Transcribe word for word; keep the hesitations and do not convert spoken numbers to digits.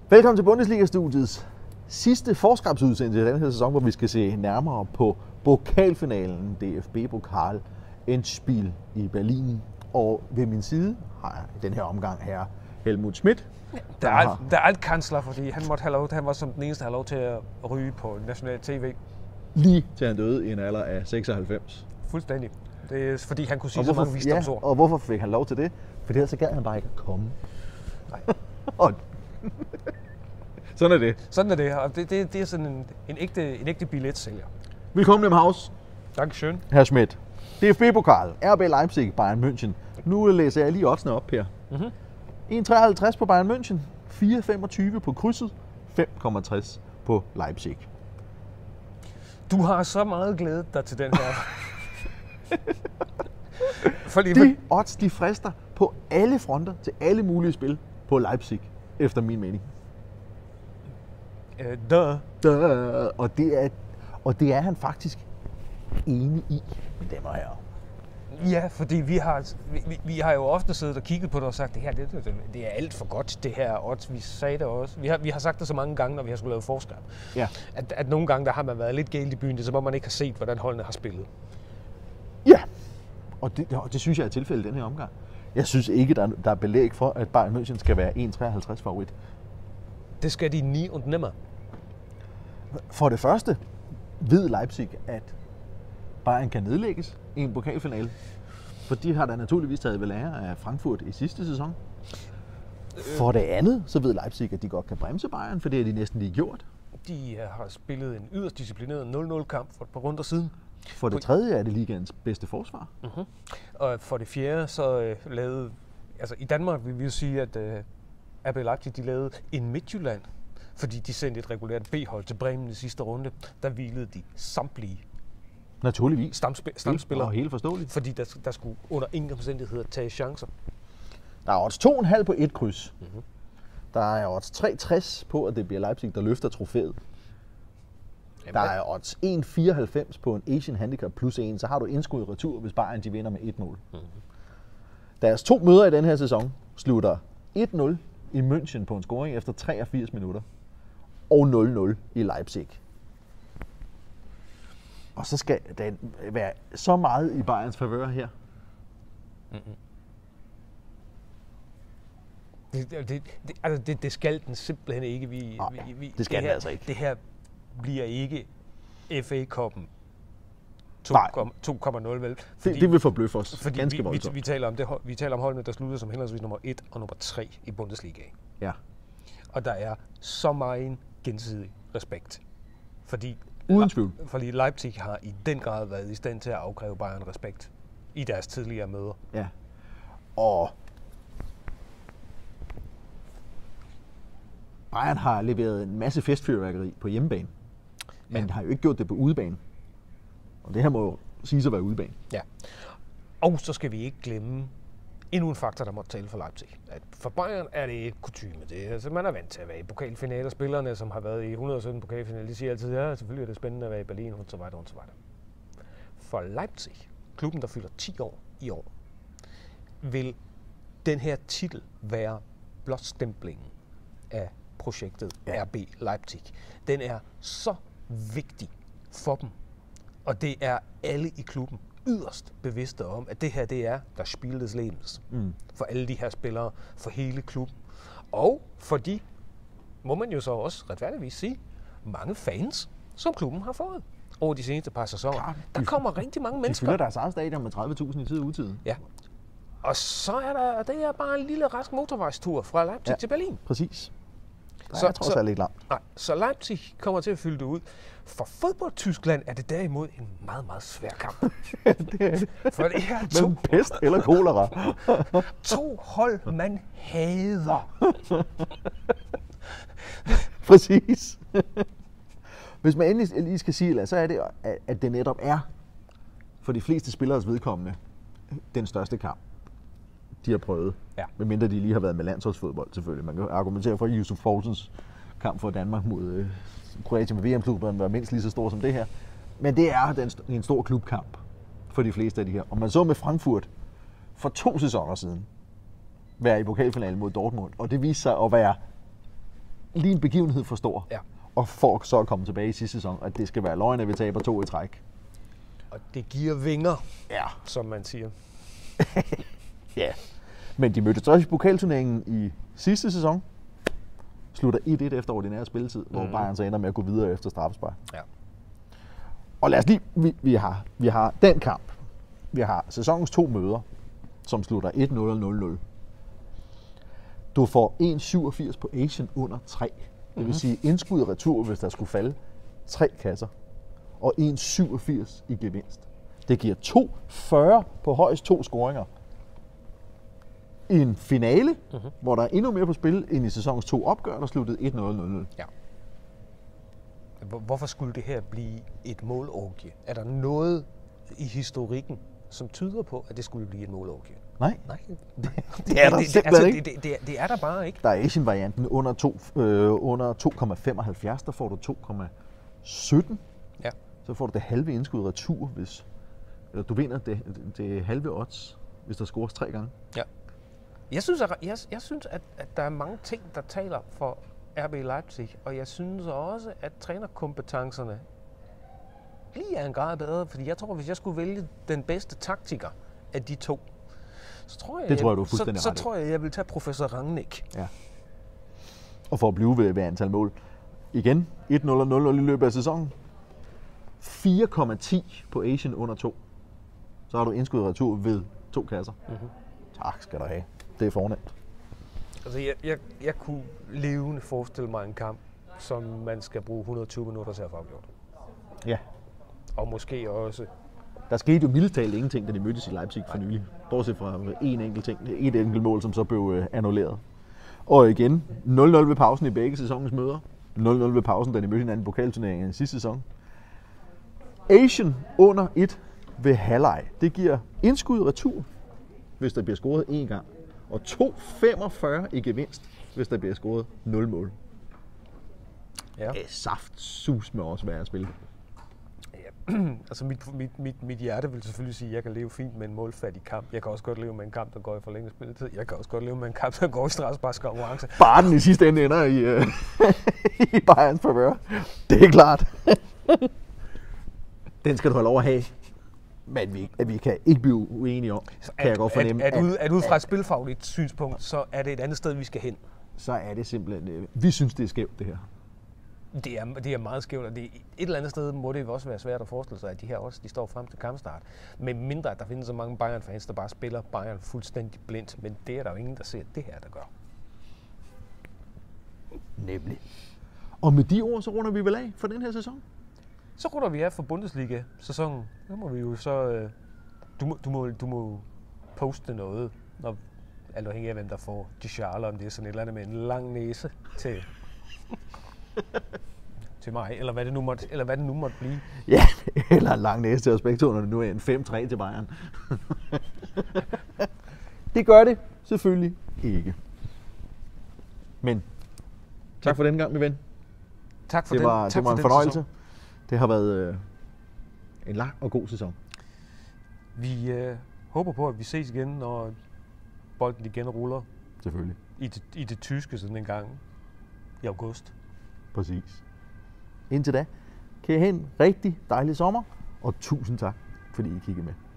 Velkommen til Bundesliga-studiets sidste forskabsudsendelse i denne her sæson, hvor vi skal se nærmere på pokalfinalen D F B-pokal Endspiel i Berlin. Og ved min side har jeg i den her omgang her Helmut Schmidt. Der er, alt, der er alt kansler, fordi han, måtte have lov, han var som den eneste, der havde lov til at ryge på national tv. Lige til han døde i en alder af seksoghalvfems. Fuldstændig. Det er fordi, han kunne sige så mange visdomsord. Ja, og hvorfor fik han lov til det? Fordi ellers så gad han bare ikke at komme. Nej. og sådan er det. Sådan er det, og det, det, det er sådan en, en, ægte, en ægte billetsælger. Velkommen im Haus. Dankeschön. Herr Schmidt. D F B-pokal, R B Leipzig, Bayern München. Nu læser jeg lige oddsene op her. Mm-hmm. en komma treoghalvtreds på Bayern München, fire komma femogtyve på krydset, fem komma tres på Leipzig. Du har så meget glæde dig til den her. Fordi de odds, de frister på alle fronter til alle mulige spil på Leipzig, efter min mening. Uh, duh. Duh. Og, det er, og det er han faktisk enig i, mine damer og herrer. Ja, fordi vi har, vi, vi har jo ofte siddet og kigget på det og sagt, det her det, det, det er alt for godt, det her odds. Vi sagde det også. Vi har, vi har sagt det så mange gange, når vi har skulle lave forskab. Ja. At, at nogle gange der har man været lidt galt i byen, det er som om man ikke har set, hvordan holdene har spillet. Ja, og det, og det synes jeg er tilfældet i den her omgang. Jeg synes ikke, der er, der er belæg for, at Bayern München skal være en komma treoghalvtreds favorit. Det skal de nie und nimmer. For det første ved Leipzig, at Bayern kan nedlægges i en pokalfinale. For de har da naturligvis taget ved lære af Frankfurt i sidste sæson. For det andet, så ved Leipzig, at de godt kan bremse Bayern, for det har de næsten lige gjort. De har spillet en yderst disciplineret nul-nul-kamp for et par runder siden. For det tredje er det ligaens bedste forsvar. Uh-huh. Og for det fjerde, så øh, lavede... Altså i Danmark vil vi jo sige, at øh, R B Leipzig, de lavede en Midtjylland, fordi de sendte et regulært B-hold til Bremen i sidste runde. Der hvilede de samtlige Naturligvis. Stamsp- stamspillere. Og helt forståeligt. Fordi der, der skulle under ingen omstændigheder tage chancer. Der er odds to komma fem på et kryds. Mm-hmm. Der er odds tre komma tres på, at det bliver Leipzig, der løfter trofæet. Jamen, der er odds en komma fireoghalvfems på en Asian Handicap plus en, så har du indskud i retur, hvis Bayern de vinder med et mål. Mm-hmm. Deres to møder i den her sæson slutter et nul i München på en scoring efter treogfirs minutter, og nul nul i Leipzig. Og så skal den være så meget i Bayerns favør her. Mm-hmm. Det, det, det, altså det, det skal den simpelthen ikke. Vi, Nej, vi, vi, det skal det her, den altså ikke. Det her bliver ikke F A-koppen to komma nul, vel? Fordi, det, det vil forbløffe os fordi ganske vi, voldsomt. Vi, vi, taler om det, vi taler om holdene, der slutter som henholdsvis nummer et og nummer tre i Bundesliga. Ja. Og der er så meget gensidig respekt. Fordi, Uden tvivl. Fordi Leipzig har i den grad været i stand til at afkræve Bayern respekt i deres tidligere møder. Ja. Og Bayern har leveret en masse festfyrværkeri på hjemmebane, men ja. har jo ikke gjort det på udebane. Og det her må jo siges at være udebane. Ja. Og så skal vi ikke glemme endnu en faktor, der måtte tale for Leipzig. At for Bayern er det et kutyme. Det er, altså, man er vant til at være i pokalfinaler. Spillerne, som har været i et hundrede og sytten pokalfinaler, de siger altid, ja, selvfølgelig er det spændende at være i Berlin, og så videre, og så videre. For Leipzig, klubben, der fylder ti år i år, vil den her titel være blåstemplingen af projektet ja. R B Leipzig. Den er så vigtig for dem. Og det er alle i klubben yderst bevidste om, at det her, det er der Spiel des Lebens. Mm. For alle de her spillere, for hele klubben. Og for de, må man jo så også retfærdigvis sige, mange fans, som klubben har fået over de seneste par sæsoner. Klar, der kommer rigtig mange mennesker. De fylder deres eget stadion med tredive tusind i tid og utid. Ja. Og så er der, det er bare en lille rask motorvejstur fra Leipzig ja, til Berlin. Præcis. Der så, er trods alt ikke langt. Nej, så Leipzig kommer til at fylde det ud. For fodbold-Tyskland er det derimod en meget, meget svær kamp. det er det. For det er to... Men pest eller kolera. to hold, man hader. Præcis. Hvis man endelig lige skal sige, så er det, at det netop er, for de fleste spilleres vedkommende, den største kamp, de har prøvet. Ja. Medmindre de lige har været med landsholdsfodbold, selvfølgelig. Man kan argumentere for, at Yusuf Poulsens kamp for Danmark mod øh, Kroatien med V M-klubben var mindst lige så stor som det her. Men det er den, en stor klubkamp for de fleste af de her. Og man så med Frankfurt for to sæsoner siden være i pokalfinalen mod Dortmund, og det viste sig at være lige en begivenhed for stor. Ja. Og for så at komme tilbage i sidste sæson, at det skal være løgn, at vi taber to i træk. Og det giver vinger, Ja. som man siger. Ja. Men de mødtes også i pokalturneringen i sidste sæson. Slutter et et efter ordinær spilletid, mm. hvor Bayern så ender med at gå videre efter straffespark. Ja. Og lad os lige, vi, vi, har, vi har den kamp. Vi har sæsonens to møder, som slutter et nul og nul nul. Du får en komma syvogfirs på Asian under tre. Det vil sige indskud og retur, hvis der skulle falde tre kasser. Og en komma syvogfirs i gevinst. Det giver to komma fyrre på højst to scoringer. I en finale, mm-hmm. hvor der er endnu mere på spil end i sæsonens to opgør, der sluttede et nul nul nul. Ja. Hvorfor skulle det her blive et målorgie? Er der noget i historikken, som tyder på, at det skulle blive et målorgie? Nej. Nej. Det, det er der det, simpelthen altså, ikke. Det, det, det, det er der bare ikke. Der er Asian-varianten under, to, øh, under to komma femoghalvfjerds, der får du to komma sytten. Ja. Så får du det halve indskud retur, hvis eller du vinder det, det halve odds, hvis der scores tre gange. Ja. Jeg synes, at, jeg, jeg synes at, at der er mange ting, der taler for R B Leipzig, og jeg synes også, at trænerkompetencerne lige er en grad bedre, fordi jeg tror, hvis jeg skulle vælge den bedste taktiker af de to, så tror jeg, det tror jeg, jeg du er fuldstændig så, ret så tror jeg, jeg vil tage professor Rangnick. Ja. Og for at blive ved, ved antal mål. Igen, et nul og nul nul i løbet af sæsonen. fire komma ti på Asian under to. Så har du indskud retur ved to kasser. Mm-hmm. Tak skal du have. Det er fornemt. Altså, jeg, jeg, jeg kunne levende forestille mig en kamp, som man skal bruge et hundrede og tyve minutter til at få afgjort. Ja. Og måske også... Der skete jo mildest talt ingenting, da de mødtes i Leipzig for nylig. Bortset fra en enkelt ting, et enkelt mål, som så blev øh, annulleret. Og igen, nul nul ved pausen i begge sæsonens møder. nul nul ved pausen, da de mødte hinanden i pokalturneringen i sidste sæson. Asian under et ved halvleg. Det giver indskud retur, hvis der bliver scoret én gang. Og to komma femogfyrre i gevinst, hvis der bliver scoret nul mål. Ja. Det er saftsus med også være at spille. Ja. Altså mit, mit, mit, mit hjerte vil selvfølgelig sige, at jeg kan leve fint med en målfattig kamp. Jeg kan også godt leve med en kamp, der går i forlænget spilletid. Jeg kan også godt leve med en kamp, der går i straffesparkskonkurrence. Bare den i sidste ende ender i, øh, i Bayerns favør. Det er klart. Den skal du have lov at have. Men vi, at vi kan ikke blive uenige om, Så kan at, jeg godt fornemme. At, at, ud, at ud fra et spilfagligt synspunkt, så er det et andet sted, vi skal hen. Så er det simpelthen... Øh, vi synes, det er skævt, det her. Det er, det er meget skævt, og det, et eller andet sted må det også være svært at forestille sig, at de her også de står frem til kampstart. Men mindre, at der findes så mange Bayern-fans, der bare spiller Bayern fuldstændig blindt. Men det er der jo ingen, der ser det her, der gør. Nemlig. Og med de ord, så runder vi vel af for den her sæson? Så runder vi af for Bundesliga-sæsonen. Så må vi jo så... Øh, du, må, du, må, du må poste noget, når, alt afhængig af, hvem der får de charler, om det er sådan et eller andet med en lang næse til... til mig, eller hvad det nu måtte, eller hvad det nu måtte blive. Ja, eller en lang næse til os begge to, når det nu er en fem tre til Bayern. Det gør det selvfølgelig ikke. Men tak for den gang, min ven. Tak for det den. var, tak det var for en den fornøjelse. sæson. Det har været øh, en lang og god sæson. Vi øh, håber på, at vi ses igen, når bolden igen ruller. Selvfølgelig. I det, i det tyske sådan en gang i august. Præcis. Indtil da kan I have en rigtig dejlig sommer, og tusind tak, fordi I kiggede med.